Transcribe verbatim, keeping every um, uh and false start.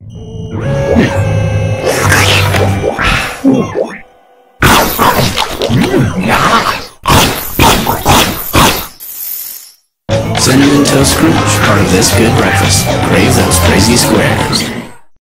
Cinnamon Toast Crunch, part of This Good Breakfast. Crave those crazy squares.